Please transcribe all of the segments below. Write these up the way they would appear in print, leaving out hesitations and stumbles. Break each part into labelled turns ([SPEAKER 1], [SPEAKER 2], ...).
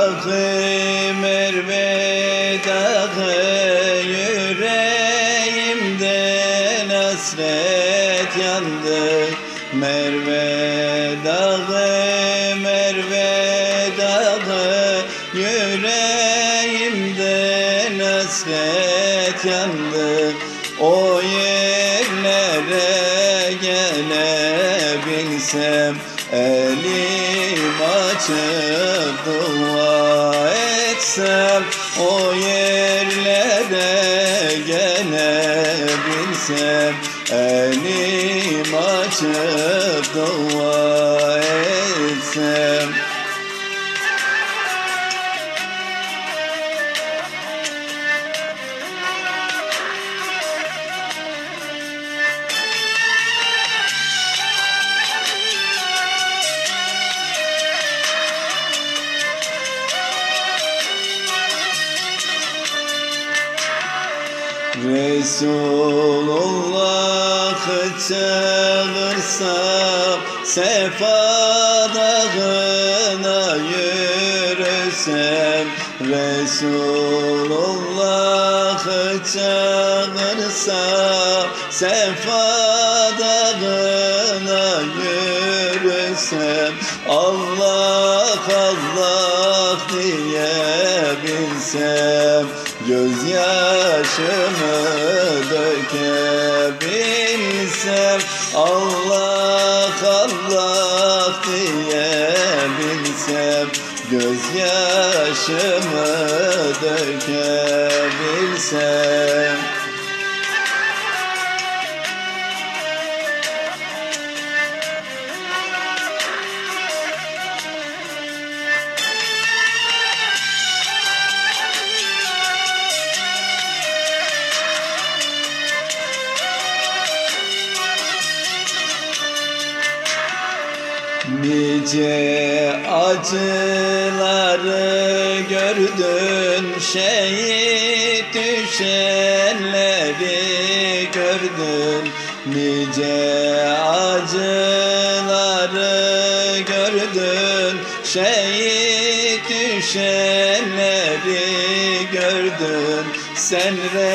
[SPEAKER 1] Merve dağı, yüreğimden hasret yandı. Merve dağı, yüreğimden hasret yandı. O yerlere gelebilsem, elim açıp dua etsem, o yerlere gelebilsem, elim açıp dua etsem. Resulullah'ı çağırsam, Sefa dağına yürüsem. Resulullah'ı çağırsam, Sefa dağına yürüsem. Allah Allah diyebilsem, gözyaşımı dökebilsem. Allah Allah diyebilsem, gözyaşımı dökebilsem. Nice acıları gördün, şehit düşenleri gördün. Nice acıları gördün, şehit düşenleri gördün. Sen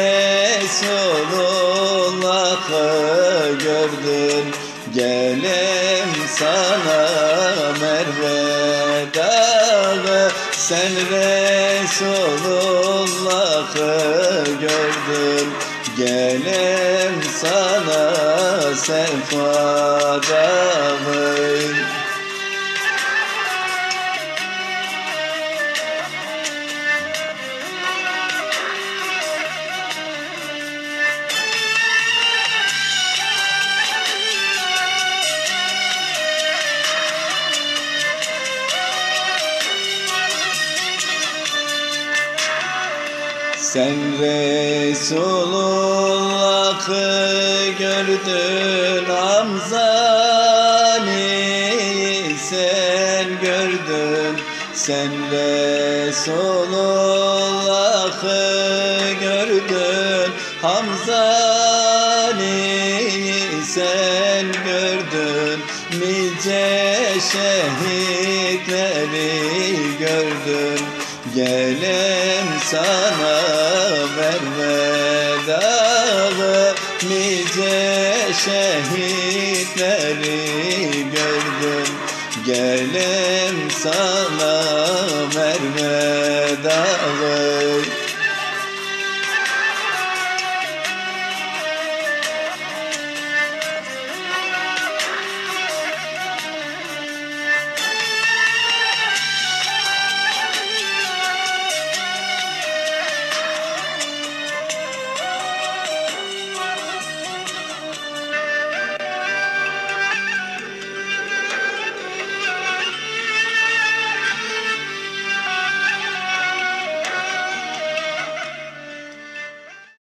[SPEAKER 1] Resulullah'ı gördün, gelem sana Merve dağı. Sen Resulullah'ı gördün, gelem sana Sefa dağı. Sen Resulullah'ı gördün, Hamza'yı sen gördün. Sen Resulullah'ı gördün, Hamza'yı sen gördün. Nice şehitleri gördün, gelem sana Merve dağı. Nice şehitleri gördüm, gelem sana Merve dağı.